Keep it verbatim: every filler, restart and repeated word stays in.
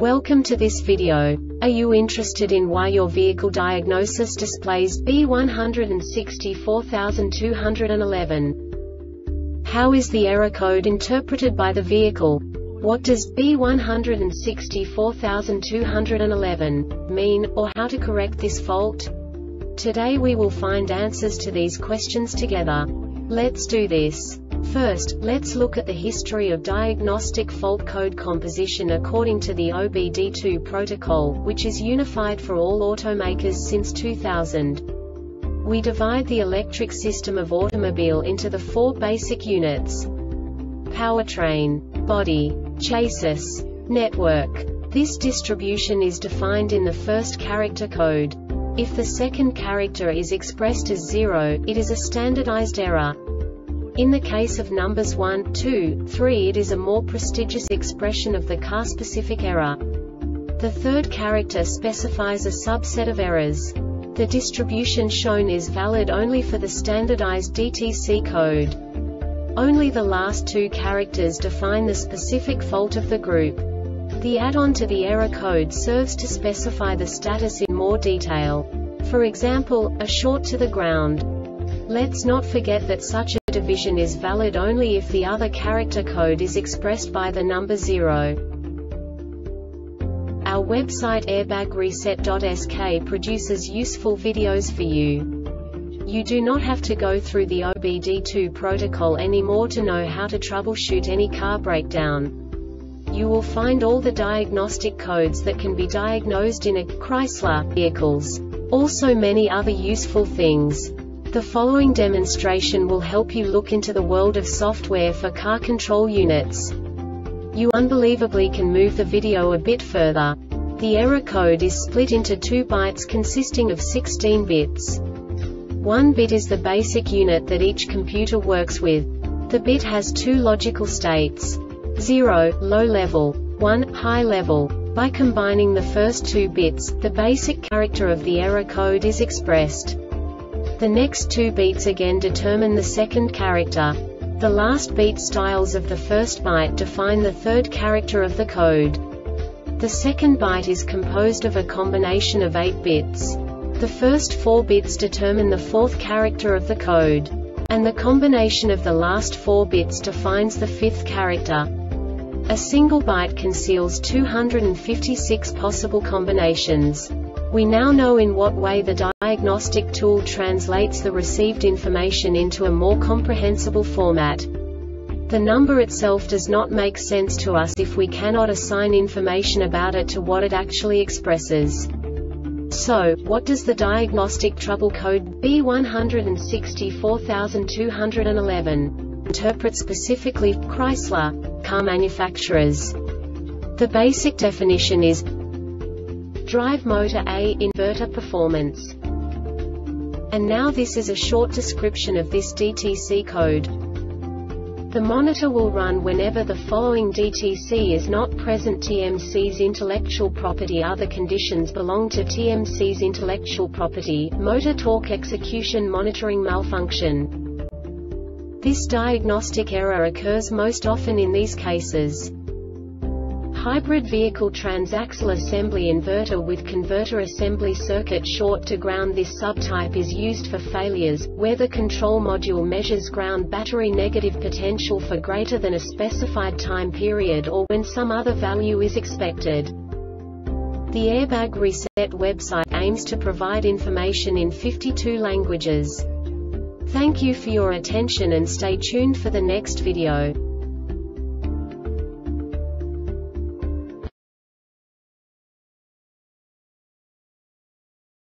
Welcome to this video. Are you interested in why your vehicle diagnosis displays B one six four two one one? How is the error code interpreted by the vehicle? What does B one six four two one one mean, or how to correct this fault? Today we will find answers to these questions together. Let's do this. First, let's look at the history of diagnostic fault code composition according to the O B D two protocol, which is unified for all automakers since two thousand. We divide the electric system of automobile into the four basic units: powertrain, body, chassis, network. This distribution is defined in the first character code. If the second character is expressed as zero, it is a standardized error. In the case of numbers one, two, three, it is a more prestigious expression of the car-specific error. The third character specifies a subset of errors. The distribution shown is valid only for the standardized D T C code. Only the last two characters define the specific fault of the group. The add-on to the error code serves to specify the status in more detail. For example, a short to the ground. Let's not forget that such a division is valid only if the other character code is expressed by the number zero. Our website airbag reset dot S K produces useful videos for you. You do not have to go through the O B D two protocol anymore to know how to troubleshoot any car breakdown. You will find all the diagnostic codes that can be diagnosed in a Chrysler vehicles. Also many other useful things. The following demonstration will help you look into the world of software for car control units. You unbelievably can move the video a bit further. The error code is split into two bytes consisting of sixteen bits. One bit is the basic unit that each computer works with. The bit has two logical states: zero, low level, one, high level. By combining the first two bits, the basic character of the error code is expressed. The next two beats again determine the second character. The last beat styles of the first byte define the third character of the code. The second byte is composed of a combination of eight bits. The first four bits determine the fourth character of the code. And the combination of the last four bits defines the fifth character. A single byte conceals two hundred fifty-six possible combinations. We now know in what way the diagnostic tool translates the received information into a more comprehensible format. The number itself does not make sense to us if we cannot assign information about it to what it actually expresses. So, what does the diagnostic trouble code B one six four two one one interpret specifically for Chrysler car manufacturers? The basic definition is drive motor A, inverter performance. And now this is a short description of this D T C code. The monitor will run whenever the following D T C is not present: T M C's intellectual property. Other conditions belong to T M C's intellectual property: motor torque, execution, monitoring malfunction. This diagnostic error occurs most often in these cases: hybrid vehicle transaxle assembly inverter with converter assembly circuit short to ground. This subtype is used for failures where the control module measures ground battery negative potential for greater than a specified time period, or when some other value is expected. The Airbag Reset website aims to provide information in fifty-two languages. Thank you for your attention and stay tuned for the next video.